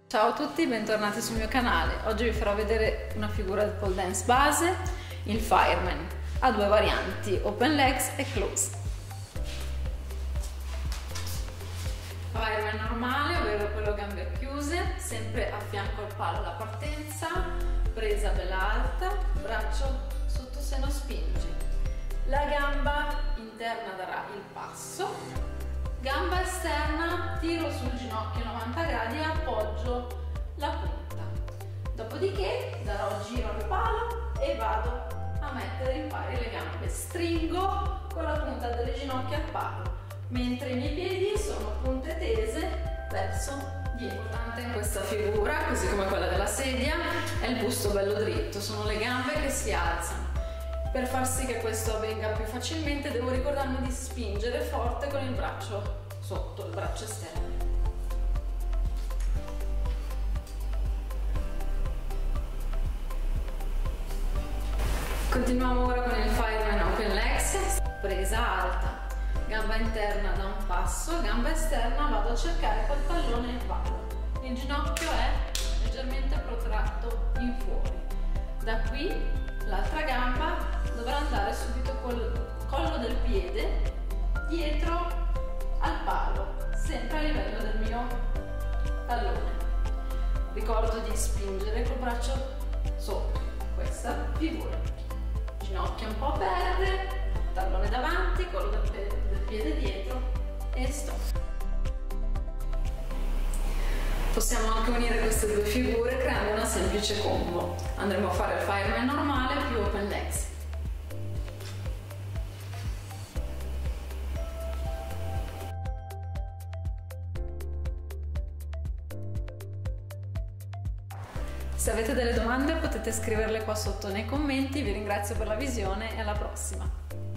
Ciao a tutti, bentornati sul mio canale. Oggi vi farò vedere una figura del pole dance base, il fireman. Ha due varianti, open legs e close. Fireman normale, ovvero quello a gambe chiuse, sempre a fianco al palo la partenza, presa bella alta, braccio sotto seno spingi. La gamba interna darà il passo. Gamba esterna, tiro sul ginocchio 90 gradi e appoggio la punta. Dopodiché darò giro al palo e vado a mettere in pari le gambe. Stringo con la punta delle ginocchia al palo, mentre i miei piedi sono punte tese verso dietro. L'importante in questa figura, così come quella della sedia, è il busto bello dritto, sono le gambe che si alzano. Per far sì che questo avvenga più facilmente devo ricordarmi di spingere forte con il braccio sotto, il braccio esterno. Continuiamo ora con il fireman open legs, presa alta, gamba interna da un passo, gamba esterna vado a cercare col tallone il palo. Il ginocchio è leggermente protratto in fuori. Da qui l'altra gamba dovrà andare subito col collo del piede dietro al palo, sempre a livello del mio tallone. Ricordo di spingere col braccio sotto questa figura. Ginocchia un po' aperte, tallone davanti, collo del piede dietro e stop. Possiamo anche unire queste due figure creando una semplice combo. Andremo a fare il fireman normale più open legs. Se avete delle domande potete scriverle qua sotto nei commenti. Vi ringrazio per la visione e alla prossima!